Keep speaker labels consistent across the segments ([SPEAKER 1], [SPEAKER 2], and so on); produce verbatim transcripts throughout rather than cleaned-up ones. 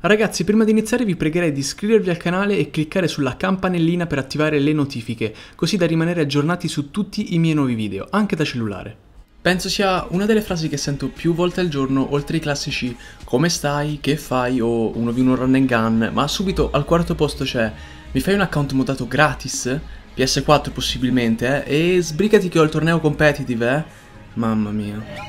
[SPEAKER 1] Ragazzi, prima di iniziare vi pregherei di iscrivervi al canale e cliccare sulla campanellina per attivare le notifiche, così da rimanere aggiornati su tutti i miei nuovi video, anche da cellulare. Penso sia una delle frasi che sento più volte al giorno, oltre ai classici "come stai?", "che fai?" o "uno v uno run and gun", ma subito al quarto posto c'è "mi fai un account modato gratis?", P S quattro possibilmente, eh? E sbrigati che ho il torneo competitive, eh? Mamma mia.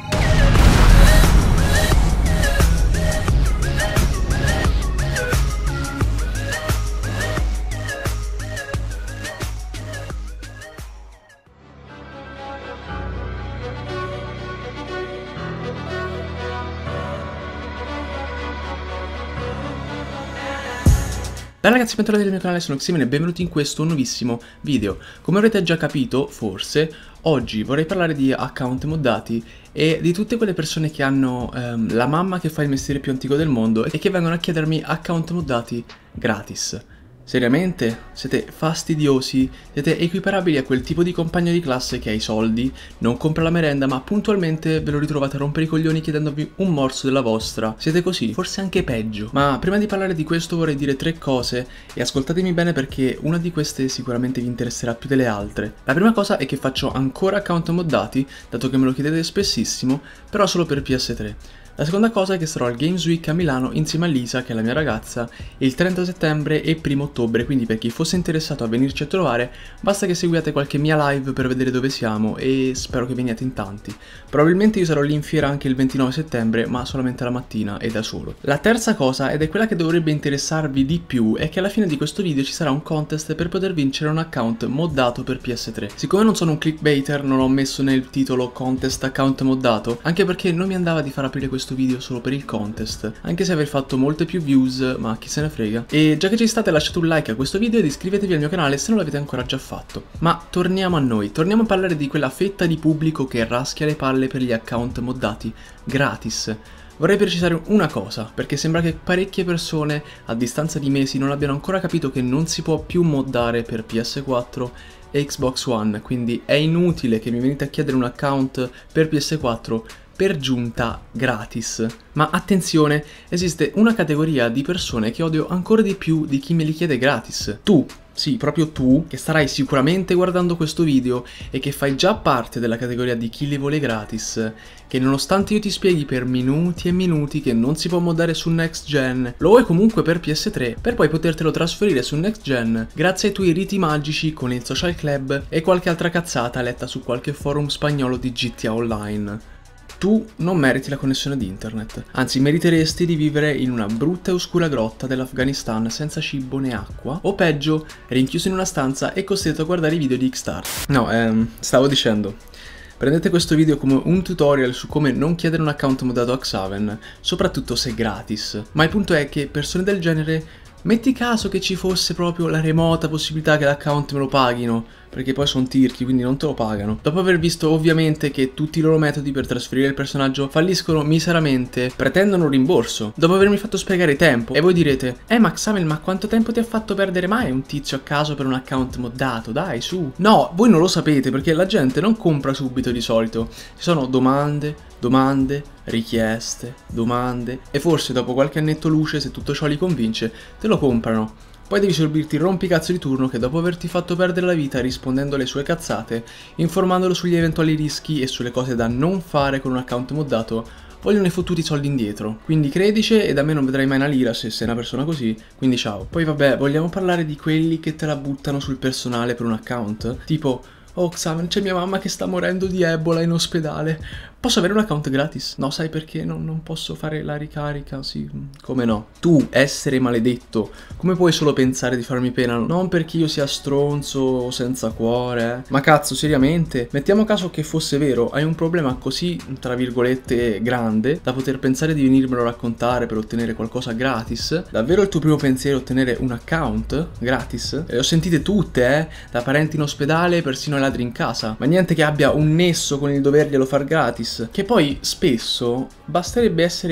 [SPEAKER 1] Ciao ragazzi, bentornati nel mio canale, sono Ximen e benvenuti in questo nuovissimo video. Come avrete già capito, forse, oggi vorrei parlare di account moddati e di tutte quelle persone che hanno ehm, la mamma che fa il mestiere più antico del mondo e che vengono a chiedermi account moddati gratis. Seriamente? Siete fastidiosi? Siete equiparabili a quel tipo di compagno di classe che ha i soldi, non compra la merenda, ma puntualmente ve lo ritrovate a rompere i coglioni chiedendovi un morso della vostra? Siete così? Forse anche peggio. Ma prima di parlare di questo vorrei dire tre cose e ascoltatemi bene perché una di queste sicuramente vi interesserà più delle altre. La prima cosa è che faccio ancora account moddati, dato che me lo chiedete spessissimo, però solo per P S tre. La seconda cosa è che sarò al Games Week a Milano insieme a Lisa, che è la mia ragazza, il trenta settembre e primo ottobre, quindi per chi fosse interessato a venirci a trovare basta che seguiate qualche mia live per vedere dove siamo e spero che veniate in tanti. Probabilmente io sarò lì in fiera anche il ventinove settembre, ma solamente la mattina e da solo. La terza cosa, ed è quella che dovrebbe interessarvi di più, è che alla fine di questo video ci sarà un contest per poter vincere un account moddato per P S tre. Siccome non sono un clickbaiter non ho messo nel titolo contest account moddato, anche perché non mi andava di far aprire questo video solo per il contest, anche se aver fatto molte più views, ma chi se ne frega. E già che ci state, lasciate un like a questo video ed iscrivetevi al mio canale se non l'avete ancora già fatto. Ma torniamo a noi, torniamo a parlare di quella fetta di pubblico che raschia le palle per gli account moddati gratis. Vorrei precisare una cosa, perché sembra che parecchie persone a distanza di mesi non abbiano ancora capito che non si può più moddare per P S quattro e Xbox One, quindi è inutile che mi venite a chiedere un account per P S quattro per giunta gratis. Ma attenzione, esiste una categoria di persone che odio ancora di più di chi me li chiede gratis. Tu, sì, proprio tu, che starai sicuramente guardando questo video e che fai già parte della categoria di chi li vuole gratis, che nonostante io ti spieghi per minuti e minuti che non si può moddare su Next Gen, lo vuoi comunque per P S tre, per poi potertelo trasferire su Next Gen grazie ai tuoi riti magici con il Social Club e qualche altra cazzata letta su qualche forum spagnolo di G T A Online. Tu non meriti la connessione di internet, anzi meriteresti di vivere in una brutta e oscura grotta dell'Afghanistan senza cibo né acqua, o peggio, rinchiuso in una stanza e costretto a guardare i video di X-Star. No, ehm, stavo dicendo, prendete questo video come un tutorial su come non chiedere un account moddato a Xaven, soprattutto se gratis, ma il punto è che persone del genere, metti caso che ci fosse proprio la remota possibilità che l'account me lo paghino, perché poi sono tirchi, quindi non te lo pagano. Dopo aver visto ovviamente che tutti i loro metodi per trasferire il personaggio falliscono miseramente, pretendono un rimborso. Dopo avermi fatto spiegare tempo, e voi direte "Eh ma Xaven, ma quanto tempo ti ha fatto perdere mai un tizio a caso per un account moddato? Dai, su!" No, voi non lo sapete perché la gente non compra subito di solito. Ci sono domande, domande, richieste, domande, e forse dopo qualche annetto luce, se tutto ciò li convince, te lo comprano. Poi devi sorbirti il rompicazzo di turno che dopo averti fatto perdere la vita rispondendo alle sue cazzate, informandolo sugli eventuali rischi e sulle cose da non fare con un account moddato, vogliono i fottuti soldi indietro. Quindi credici e da me non vedrai mai una lira se sei una persona così, quindi ciao. Poi vabbè, vogliamo parlare di quelli che te la buttano sul personale per un account? Tipo "Oh Xaven, c'è mia mamma che sta morendo di Ebola in ospedale, posso avere un account gratis?" No, sai perché? Non, non posso fare la ricarica, sì, come no? Tu, essere maledetto, come puoi solo pensare di farmi pena? Non perché io sia stronzo o senza cuore, eh? Ma cazzo, seriamente? Mettiamo caso che fosse vero, hai un problema così, tra virgolette, grande, da poter pensare di venirmelo a raccontare per ottenere qualcosa gratis? Davvero il tuo primo pensiero è ottenere un account gratis? E le ho sentite tutte, eh? Da parenti in ospedale, persino ai ladri in casa, ma niente che abbia un nesso con il doverglielo far gratis. Che poi spesso basterebbe essere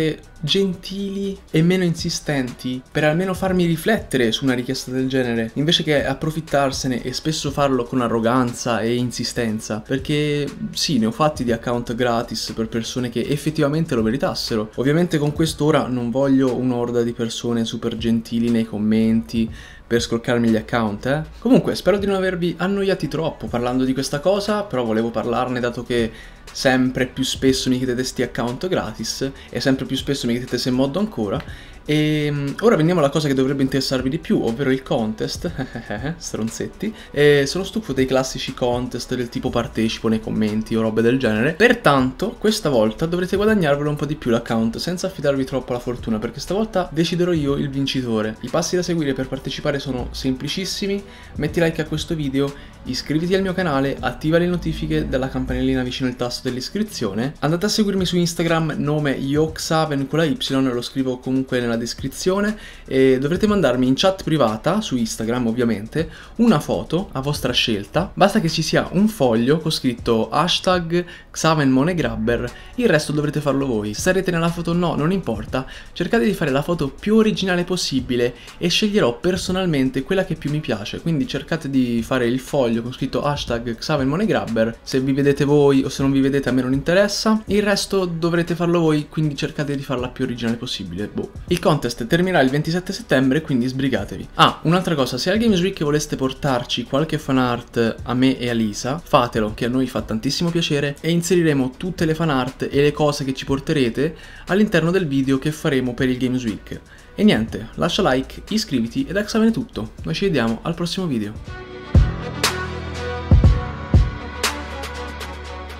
[SPEAKER 1] gentili e meno insistenti per almeno farmi riflettere su una richiesta del genere, invece che approfittarsene e spesso farlo con arroganza e insistenza, perché sì, ne ho fatti di account gratis per persone che effettivamente lo meritassero. Ovviamente con quest'ora non voglio un'orda di persone super gentili nei commenti per scroccarmi gli account, eh. Comunque spero di non avervi annoiati troppo parlando di questa cosa, però volevo parlarne dato che sempre più spesso mi chiedete sti account gratis e sempre più spesso mi chiedete se moddo ancora. E um, ora veniamo alla cosa che dovrebbe interessarvi di più, ovvero il contest. Stronzetti. E sono stufo dei classici contest del tipo partecipo nei commenti o robe del genere. Pertanto questa volta dovrete guadagnarvelo un po' di più l'account senza affidarvi troppo alla fortuna, perché stavolta deciderò io il vincitore. I passi da seguire per partecipare sono semplicissimi: metti like a questo video, iscriviti al mio canale, attiva le notifiche della campanellina vicino al tasto dell'iscrizione, andate a seguirmi su Instagram, nome yoxaven con la Y, lo scrivo comunque nella descrizione, e dovrete mandarmi in chat privata su Instagram ovviamente una foto a vostra scelta. Basta che ci sia un foglio con scritto hashtag xavenmonegrabber, il resto dovrete farlo voi. Se sarete nella foto o no non importa, cercate di fare la foto più originale possibile e sceglierò personalmente quella che più mi piace, quindi cercate di fare il foglio con scritto hashtag xavenmonegrabber. Se vi vedete voi o se non vi vedete a me non interessa, il resto dovrete farlo voi, quindi cercate di farla più originale possibile. Boh. Il contest terminerà il ventisette settembre, quindi sbrigatevi. Ah, un'altra cosa, se al Games Week voleste portarci qualche fanart a me e a Lisa, fatelo, che a noi fa tantissimo piacere, e inseriremo tutte le fanart e le cose che ci porterete all'interno del video che faremo per il Games Week. E niente, lascia like, iscriviti ed da Xaven è tutto. Noi ci vediamo al prossimo video.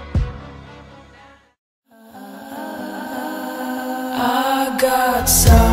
[SPEAKER 2] I got some